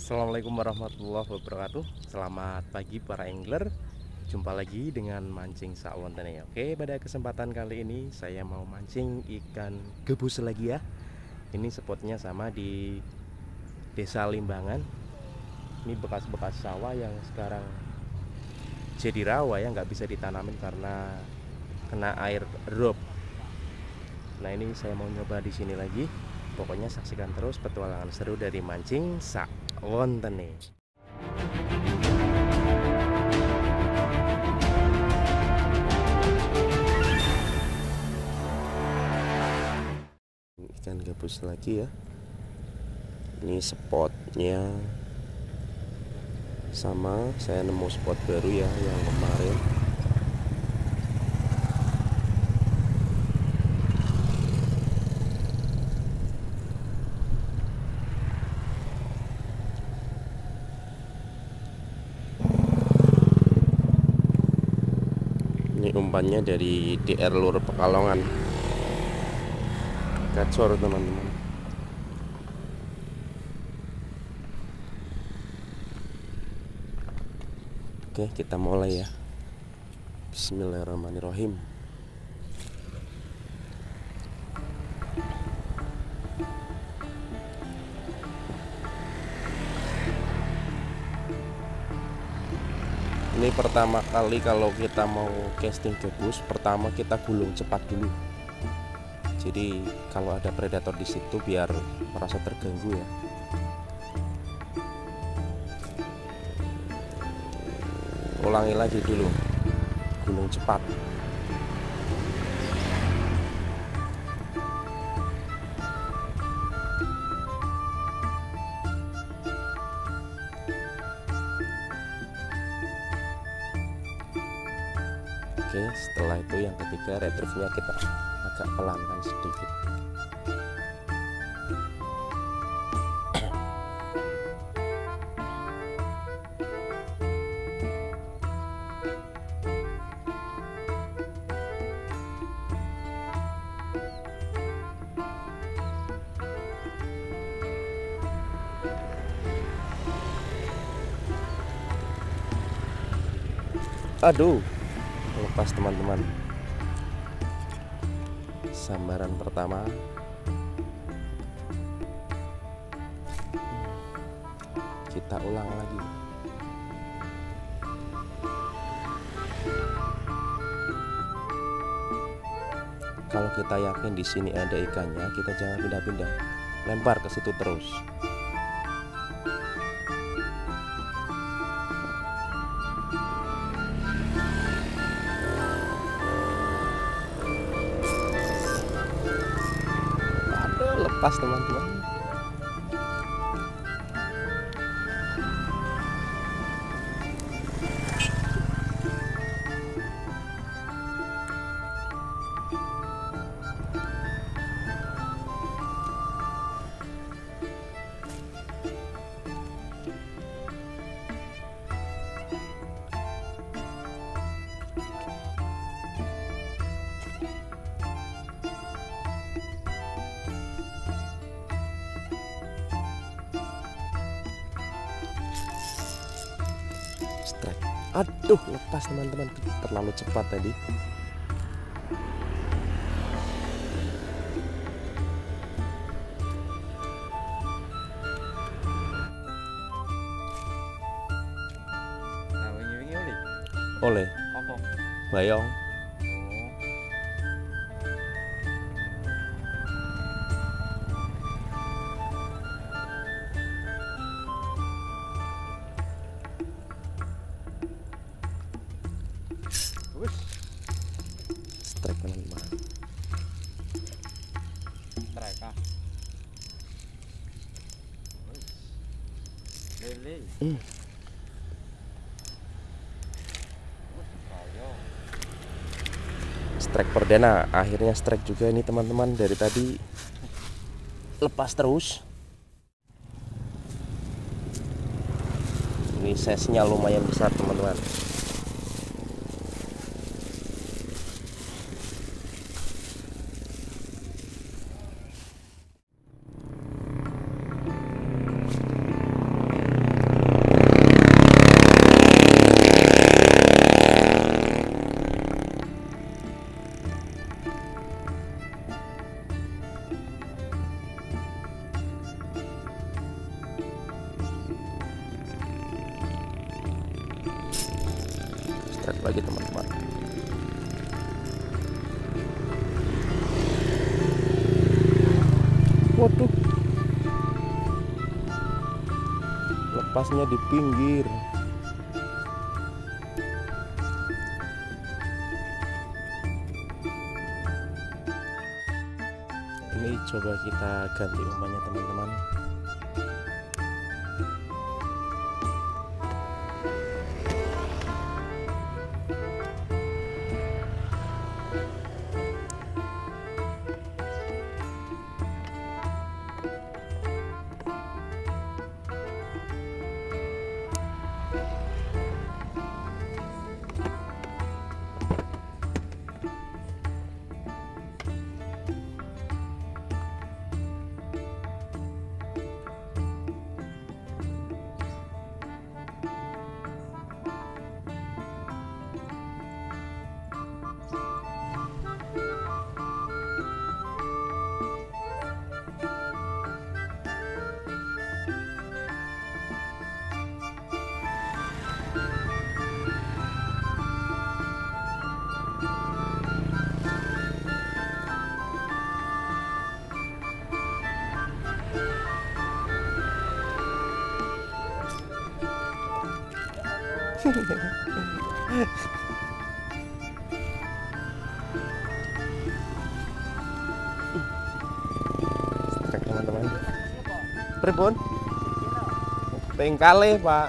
Assalamualaikum warahmatullahi wabarakatuh. Selamat pagi para angler. Jumpa lagi dengan mancing sak wontene. Oke, pada kesempatan kali ini saya mau mancing ikan gabus lagi ya. Ini spotnya sama di Desa Limbangan. Ini bekas-bekas sawah yang sekarang jadi rawa ya, nggak bisa ditanamin karena kena air rob. Nah, ini saya mau nyoba di sini lagi. Pokoknya saksikan terus petualangan seru dari mancing sak wontene. Ikan gabus lagi ya. Ini spotnya sama, saya nemu spot baru ya yang kemarin. Ini umpannya dari DR Lur Pekalongan. Gacor teman-teman. Oke, kita mulai ya. Bismillahirrahmanirrahim. Ini pertama kali kalau kita mau casting gabus, pertama kita gulung cepat dulu. Jadi kalau ada predator di situ biar merasa terganggu ya. Ulangi lagi dulu, gulung cepat. Oke, setelah itu yang ketiga retrieve-nya kita agak pelankan sedikit. Aduh, lepas teman-teman. Sambaran pertama. Kita ulang lagi. Kalau kita yakin di sini ada ikannya, kita jangan pindah-pindah. Lempar ke situ terus. Lepas teman-teman. Strike. Aduh, lepas teman-teman, terlalu cepat tadi. Nah, wingi-wingi oleh Oleh apa? bayong. Wis, Strike teman-teman. strike ah. Wis. Lele. Wis, kaya. Strike perdana, akhirnya strike juga ini teman-teman. Dari tadi lepas terus. Ini size-nya lumayan besar teman-teman. lagi teman-teman. Waduh, lepasnya di pinggir. Ini coba kita ganti umpannya teman-teman. Strek teman-teman. Pripun? Ping kalih, Pak.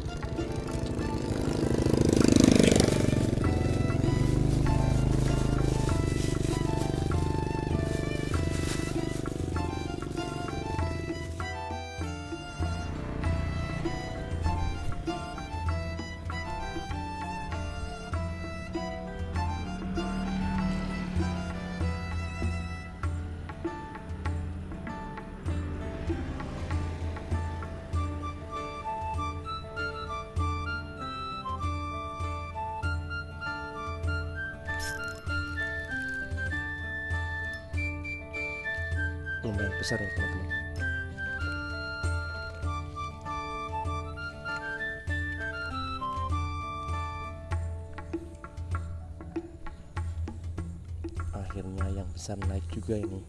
Lumayan besar ya teman-teman. Akhirnya yang besar naik juga ini.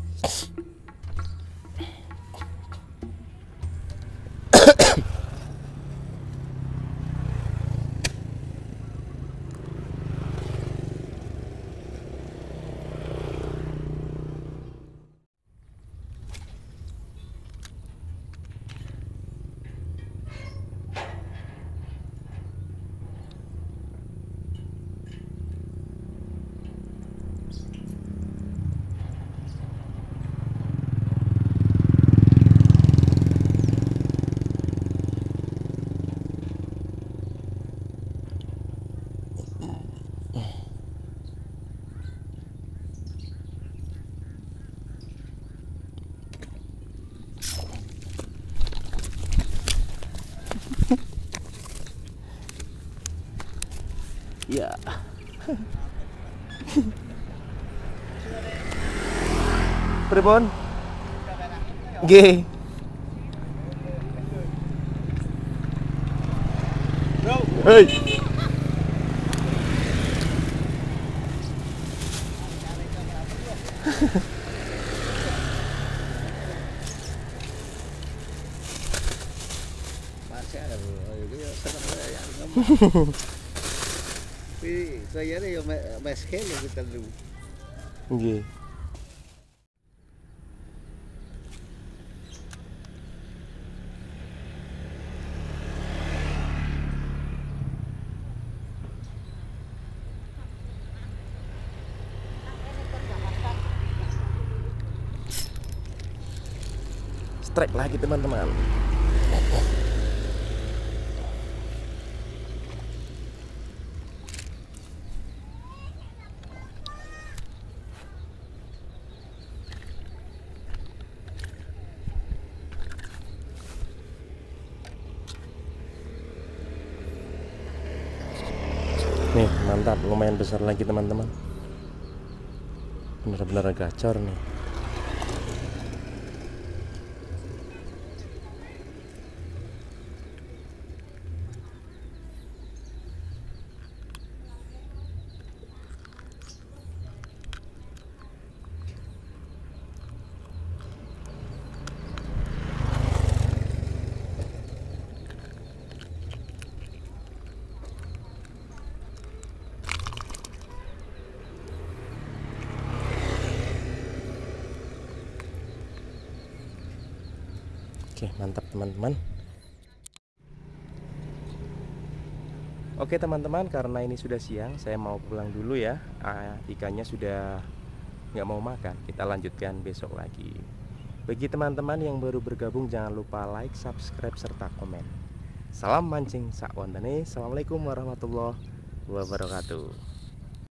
Ya. Pripun? Nggih. Hei. Saya ada yang meskel yang kita lu. Nggih. Strike lagi teman-teman. Nih mantap, lumayan besar lagi teman-teman. Benar-benar gacor nih. Oke, mantap teman-teman. Oke teman-teman, karena ini sudah siang, saya mau pulang dulu ya. Ikannya sudah nggak mau makan, kita lanjutkan besok lagi. Bagi teman-teman yang baru bergabung, jangan lupa like, subscribe, serta komen. Salam mancing sak wontene. Assalamualaikum warahmatullahi wabarakatuh.